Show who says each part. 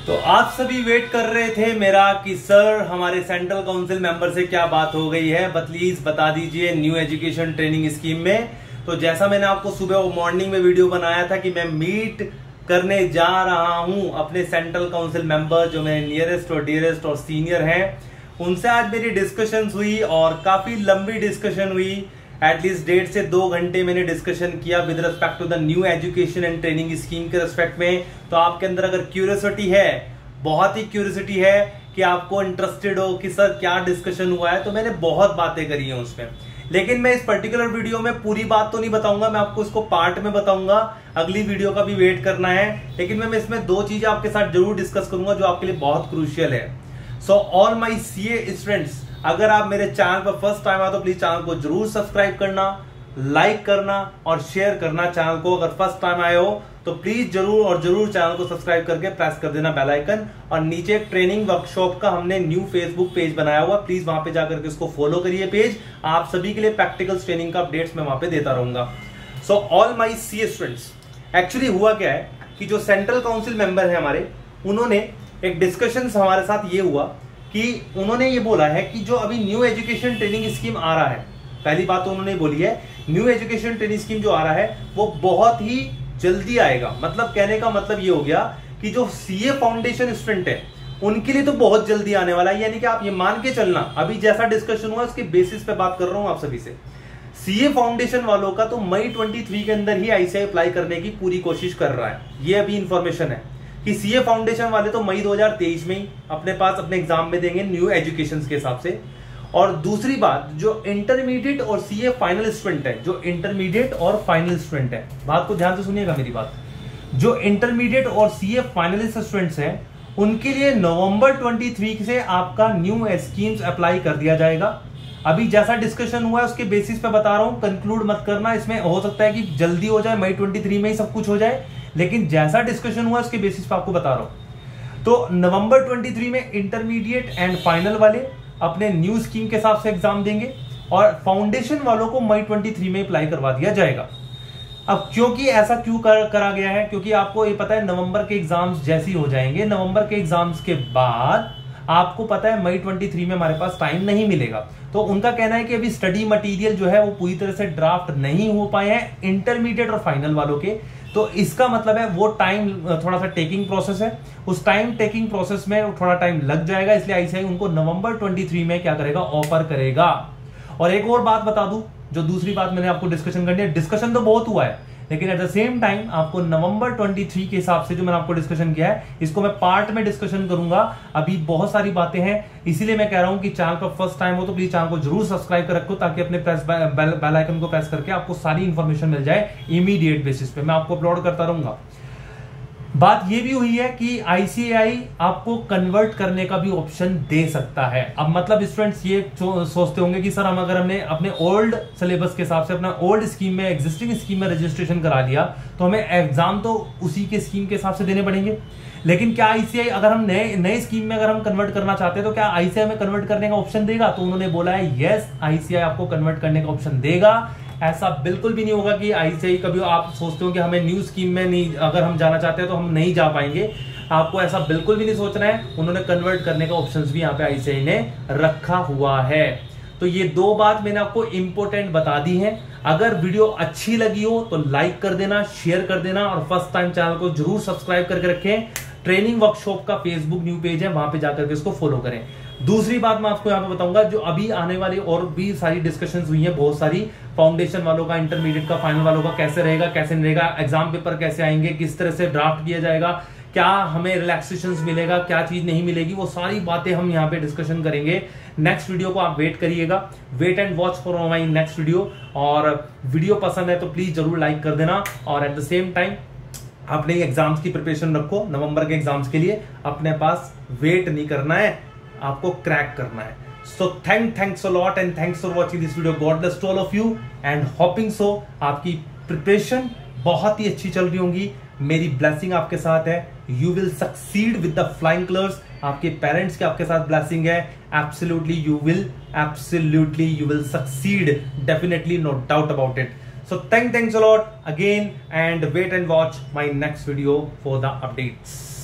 Speaker 1: तो आप सभी वेट कर रहे थे मेरा कि सर हमारे सेंट्रल काउंसिल मेंबर से क्या बात हो गई है, प्लीज बता दीजिए न्यू एजुकेशन ट्रेनिंग स्कीम में। तो जैसा मैंने आपको सुबह मॉर्निंग में वीडियो बनाया था कि मैं मीट करने जा रहा हूं अपने सेंट्रल काउंसिल मेंबर जो मेरे नियरेस्ट और डियरेस्ट और सीनियर हैं, उनसे आज मेरी डिस्कशन हुई और काफी लंबी डिस्कशन हुई। एटलीस्ट 1.5 से 2 घंटे मैंने डिस्कशन किया with respect to the new education and training scheme के रिस्पेक्ट में। तो आपके अंदर अगर क्यूरियोसिटी है, बहुत ही क्यूरियोसिटी है कि आपको इंटरेस्टेड हो कि सर क्या डिस्कशन हुआ है, तो मैंने बहुत बातें करी हैं उसमें। लेकिन मैं इस पर्टिकुलर वीडियो में पूरी बात तो नहीं बताऊंगा, मैं आपको इसको पार्ट में बताऊंगा। अगली वीडियो का भी वेट करना है। लेकिन मैं इसमें 2 चीजें आपके साथ जरूर डिस्कस करूंगा जो आपके लिए बहुत क्रूशियल है। So all my CA students, अगर आप मेरे चैनल पर फर्स्ट टाइम आए तो प्लीज चैनल को जरूर सब्सक्राइब करना, लाइक करना और शेयर करना चैनल को। अगर फर्स्ट टाइम आए हो तो प्लीज जरूर चैनल को सब्सक्राइब करके प्रेस कर देना बेल आइकन। और नीचे एक ट्रेनिंग वर्कशॉप का हमने न्यू फेसबुक पेज बनाया हुआ, प्लीज वहां पे जाकर के उसको फॉलो करिए पेज। आप सभी के लिए प्रैक्टिकल ट्रेनिंग का अपडेट्स मैं वहां पे देता रहूंगा। So all my CA students, actually हुआ क्या है कि जो सेंट्रल काउंसिल मेंबर है हमारे, उन्होंने एक डिस्कशन हमारे साथ ये हुआ कि उन्होंने ये बोला है कि जो अभी न्यू एजुकेशन ट्रेनिंग स्कीम आ रहा है, पहली बात तो उन्होंने बोली है न्यू एजुकेशन ट्रेनिंग स्कीम जो आ रहा है वो बहुत ही जल्दी आएगा। मतलब कहने का मतलब ये हो गया कि जो सीए फाउंडेशन स्टूडेंट है उनके लिए तो बहुत जल्दी आने वाला है। यानी कि आप ये मान के चलना, अभी जैसा डिस्कशन हुआ उसके बेसिस पे बात कर रहा हूं आप सभी से। सीए फाउंडेशन वालों का तो मई 23 के अंदर ही आईसीआई अप्लाई करने की पूरी कोशिश कर रहा है। ये अभी इंफॉर्मेशन है कि सीए फाउंडेशन वाले तो मई 2023 में ही अपने पास अपने एग्जाम में देंगे न्यू एजुकेशन के हिसाब से। और दूसरी बात, जो इंटरमीडिएट और सीए फाइनल स्टूडेंट है, जो इंटरमीडिएट और फाइनल स्टूडेंट है, बात को ध्यान से सुनिएगा मेरी बात, जो इंटरमीडिएट और सीए फाइनलिस्ट स्टूडेंट्स हैं उनके लिए नवंबर 23 से आपका न्यू स्कीम्स अप्लाई कर दिया जाएगा। अभी जैसा डिस्कशन हुआ है उसके बेसिस पे बता रहा हूं, कंक्लूड मत करना। इसमें हो सकता है कि जल्दी हो जाए, मई 23 में ही सब कुछ हो जाए, लेकिन जैसा डिस्कशन हुआ उसके बेसिस पे आपको बता रहा हूं। तो नवंबर 23 में इंटरमीडिएट एंड फाइनल वाले अपने न्यू स्कीम के हिसाब से एग्जाम देंगे और फाउंडेशन वालों को मई 23 में अप्लाई करवा दिया जाएगा। अब क्योंकि ऐसा क्यों करा गया है, क्योंकि आपको ये पता है नवंबर के एग्जाम्स जैसे ही हो जाएंगे, नवंबर के एग्जाम्स के बाद आपको पता है मई 23 में हमारे पास टाइम नहीं मिलेगा। तो उनका कहना है कि अभी स्टडी मटेरियल जो है वो पूरी तरह से ड्राफ्ट नहीं हो पाए हैं इंटरमीडिएट और फाइनल वालों के। तो इसका मतलब है वो टाइम थोड़ा सा टेकिंग प्रोसेस है, उस टाइम टेकिंग प्रोसेस में थोड़ा टाइम लग जाएगा। इसलिए आईसीआई उनको नवंबर 23 में क्या करेगा, ऑफर करेगा। और एक और बात बता दूं, जो दूसरी बात मैंने आपको डिस्कशन करनी है, डिस्कशन तो बहुत हुआ है लेकिन एट द सेम टाइम आपको नवंबर 23 के हिसाब से जो मैंने आपको डिस्कशन किया है इसको मैं पार्ट में डिस्कशन करूंगा। अभी बहुत सारी बातें हैं, इसीलिए मैं कह रहा हूं कि चैनल पर फर्स्ट टाइम हो तो प्लीज चैनल को जरूर सब्सक्राइब कर रखो ताकि अपने प्रेस बेल आइकन को प्रेस करके आपको सारी इंफॉर्मेशन मिल जाए इमीडिएट बेसिस पे, मैं आपको अपलोड करता रहूंगा। बात यह भी हुई है कि आईसीआई आपको कन्वर्ट करने का भी ऑप्शन दे सकता है। अब मतलब स्टूडेंट्स ये सोचते होंगे कि सर अगर हमने अपने ओल्ड सिलेबस के हिसाब से अपना ओल्ड स्कीम में, एग्जिस्टिंग स्कीम में रजिस्ट्रेशन करा लिया तो हमें एग्जाम तो उसी के स्कीम के हिसाब से देने पड़ेंगे। लेकिन क्या आईसीआई अगर हम नए स्कीम में अगर हम कन्वर्ट करना चाहते हैं तो क्या आईसीआई में कन्वर्ट करने का ऑप्शन देगा? तो उन्होंने बोला है यस, आईसीआई आपको कन्वर्ट करने का ऑप्शन देगा। ऐसा बिल्कुल भी नहीं होगा कि आईसीआई, कभी आप सोचते हो कि हमें न्यू स्कीम में नहीं, अगर हम जाना चाहते हैं तो हम नहीं जा पाएंगे, आपको ऐसा बिल्कुल भी नहीं सोचना है। उन्होंने कन्वर्ट करने का ऑप्शंस भी यहाँ पे आईसीआई ने रखा हुआ है। तो ये 2 बात मैंने आपको इंपॉर्टेंट बता दी है। अगर वीडियो अच्छी लगी हो तो लाइक कर देना, शेयर कर देना और फर्स्ट टाइम चैनल को जरूर सब्सक्राइब करके रखें। ट्रेनिंग वर्कशॉप का फेसबुक न्यू पेज है, वहां पे जाकर के इसको फॉलो करें। दूसरी बात मैं आपको यहाँ पे बताऊंगा, जो अभी आने वाली और भी सारी डिस्कशंस हुई हैं बहुत सारी, फाउंडेशन वालों का, इंटरमीडिएट का, फाइनल वालों का कैसे रहेगा, कैसे नहीं रहेगा, एग्जाम पेपर कैसे आएंगे, किस तरह से ड्राफ्ट किया जाएगा, क्या हमें रिलैक्सेशन मिलेगा, क्या चीज नहीं मिलेगी, वो सारी बातें हम यहाँ पे डिस्कशन करेंगे। नेक्स्ट वीडियो को आप वेट करिएगा, wait and watch for my next video. और वीडियो पसंद है तो प्लीज जरूर लाइक कर देना और एट द सेम टाइम अपने एग्जाम्स की प्रिपरेशन रखो। नवंबर के एग्जाम्स के लिए अपने पास वेट नहीं करना है, आपको क्रैक करना है। So thanks a lot and thanks for watching this video. God bless to all of you and hoping so आपकी प्रिपरेशन बहुत ही अच्छी चल रही होंगी। मेरी ब्लेसिंग आपके साथ है। You will succeed with the flying colours. आपके पेरेंट्स के आपके साथ ब्लेसिंग है। Absolutely you will succeed, definitely, no doubt about it. So thanks a lot again and wait and watch my next video for the updates.